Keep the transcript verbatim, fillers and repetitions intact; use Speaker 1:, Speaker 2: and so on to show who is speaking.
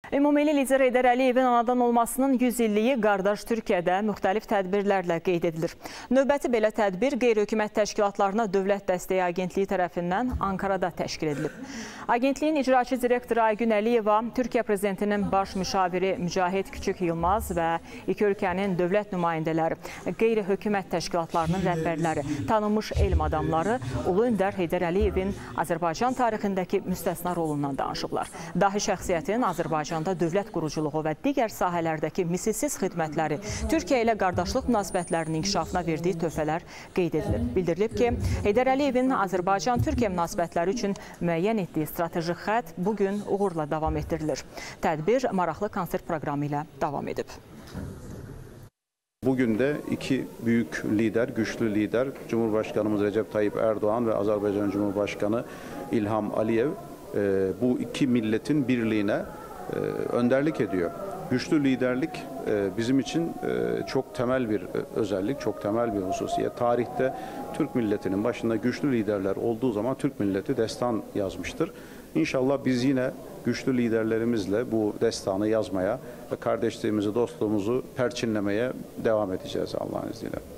Speaker 1: Ümummilli lider Heydər Əliyevin anadan olmasının yüz illiyi qardaş Türkiyədə müxtəlif tədbirlərlə qeyd edilir. Növbəti belə tədbir qeyri-hökumət təşkilatlarına Dövlət Dəstəyi Agentliyi tərəfindən Ankarada təşkil edilib. Agentliyin icraçı direktoru Aygün Əliyeva, Türkiyə Prezidentinin baş müşaviri Mücahid Küçük Yılmaz və iki ölkənin dövlət nümayəndələri, qeyri-hökumət təşkilatlarının rəhbərləri, tanınmış elm adamları Ulu Öndər Heydər Əliyevin Azərbaycan tarixindəki müstəsna rolundan danışıblar. Dahi şəxsiyyətin Azərbaycan dövlət quruculuğu və digər sahələrdəki misilsiz xidmətləri, Türkiyə ilə qardaşlıq münasibətlərinin inkişafına verdiyi töhfələr qeyd edilib. Bildirilib ki, Heydər Əliyevin Azərbaycan-Türkiyə münasibətləri üçün müəyyən etdiyi strateji xətt bugün uğurla davam etdirilir. Tədbir maraqlı konsert proqramı ilə davam edib.
Speaker 2: Bugün de iki büyük lider, güçlü lider, Cumhurbaşkanımız Recep Tayyip Erdoğan ve Azerbaycan Cumhurbaşkanı İlham Aliyev bu iki milletin birliğine önderlik ediyor. Güçlü liderlik bizim için çok temel bir özellik, çok temel bir hususiyet. Tarihte Türk milletinin başında güçlü liderler olduğu zaman Türk milleti destan yazmıştır. İnşallah biz yine güçlü liderlerimizle bu destanı yazmaya ve kardeşliğimizi, dostluğumuzu perçinlemeye devam edeceğiz Allah'ın izniyle.